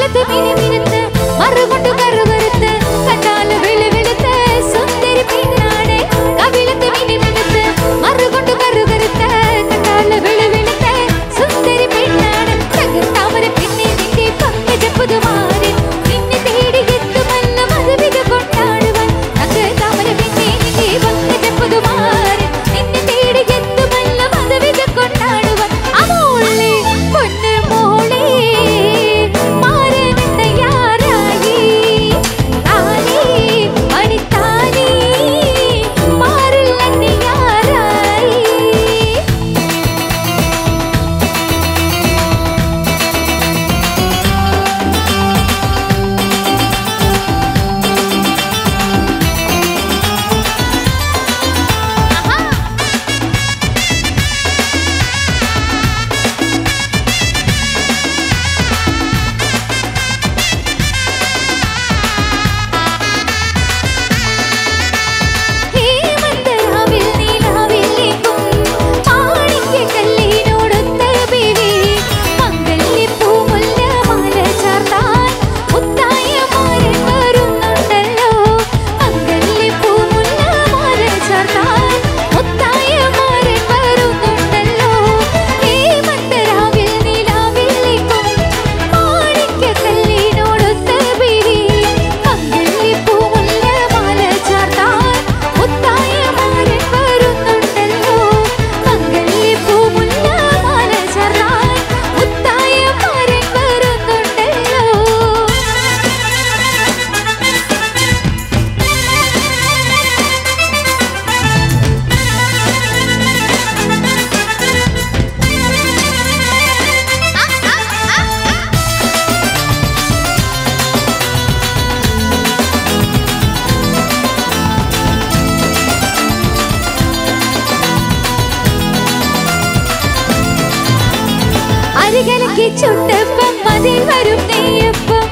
അരികലക്കി ചുട്ടപ്പം അതിൽ വരും നെയ്യപ്പം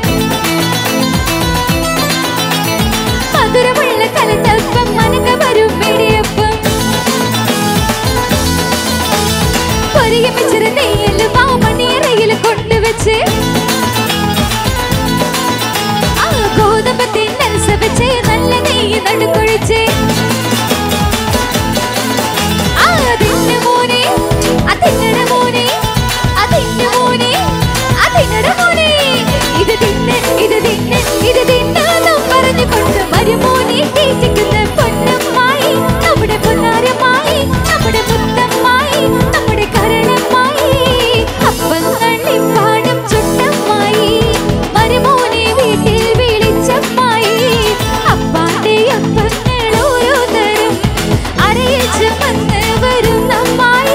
മധുരമുള്ള കലത്തപ്പം മനക വരും വെടിയപ്പം പൊരിയ വെച്ചിര നെയ്യല് മാമണിയറയിൽ കൊണ്ടുവച്ച് ആ ഗോതമ്പത്തിൽ നെൽസ വെച്ച് നല്ല നെയ്യ് നടുക്കൊഴിച്ച് അതിന്റെ മോനെ അതിന്റെ മോനെ അതിന്റെ മോനെ അതിന്റെ മോനെ ഇത് തിന്നെ ഇത് തിന്നെ ഇത് തിന്നാന്നും പറഞ്ഞുകൊണ്ട് മരുമോനെ തീറ്റിക്കുന്ന പൊന്നമ്മായി നമ്മുടെ പൊന്നാരമായി നമ്മുടെ മുത്തമ്മായി നമ്മുടെ കരളമ്മായി അപ്പങ്ങളിൽ പാടും ചുട്ടമ്മായി മരുമോനെ വീട്ടിൽ വിളിച്ചമ്മായി അപ്പാന്റെ അപ്പങ്ങൾ ഓരോ തരം അരയിൽ ചുമന്ന് വരുന്നമ്മായി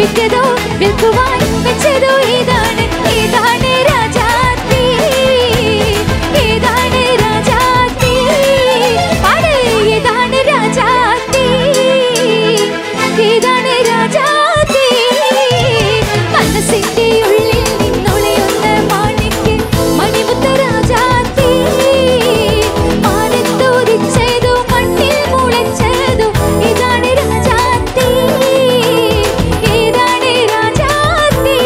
വിറ്റതോ വിൽക്കുവാൻ വെച്ചതോ ഏതാണ് ഏതാണ് രാജാത്തി ഏതാണ് രാജാത്തി പാട് ഏതാണ് രാജാത്തി ഏതാണ് രാജാത്തി മനസ്സിന്റെ ഉള്ളിൽ നിന്നൊളിയുന്ന മാണിക്ക് മണിമുത്ത രാജാത്തി മാനത്തോരിച്ചതോ മണ്ണിൽ മുളച്ചതോ ഏതാണ് രാജാത്തി ഏതാണ് രാജാത്തി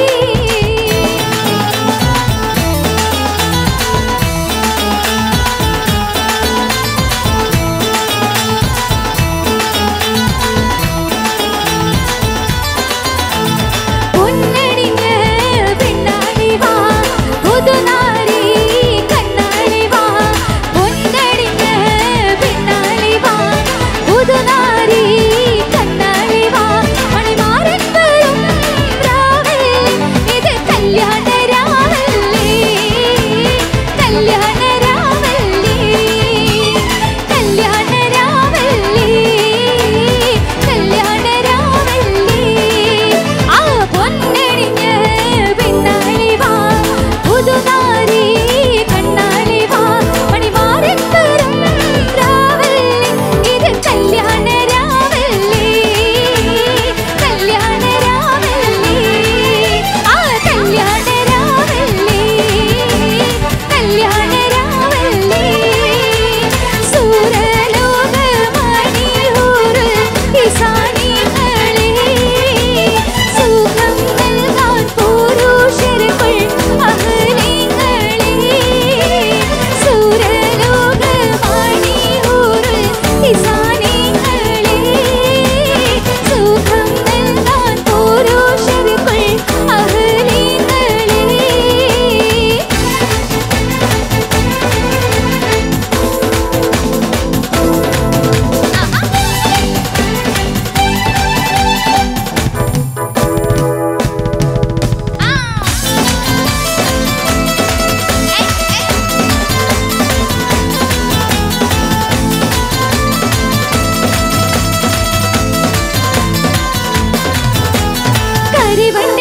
പൊന്നണിഞ്ഞ പെണ്ണാളി വാ പുതുനാരി കണ്ണാളി വാ പൊന്നണിഞ്ഞ പെണ്ണാളി വാ പുതുനാരി കണ്ണാളി വാ മണിമാരൻ വരും രാവിൽ ഇത് കല്യാണ രാവല്ലേ കല്യാണ രാവല്ലേ കല്യാണ രാവല്ലേ കല്യാണ രാവല്ലേ ആ പൊന്നണിഞ്ഞ പെണ്ണാളി വാ പുതുനാരി കണ്ണാളി വാ മണിമാരൻ വരും രാവിൽ ഇത് കല്യാണ രാവല്ലേ കല്യാണ രാവല്ലേ ആ കല്യാണ രാവല്ലേ കല്യാണ രാവല്ലേ സൂരലോകമണിയൂര് ഇസാനികളെ സുഖം നൽകാൻ പുരുഷർക്കുൾ അഹ്ലിങ്ങളെ സൂരലോകമണിയൂര് ഇസാനികളെ സുഖം നൽകാൻ പുരുഷർക്കുൾ അഹ്ലിങ്ങളെ കരിവണ്ട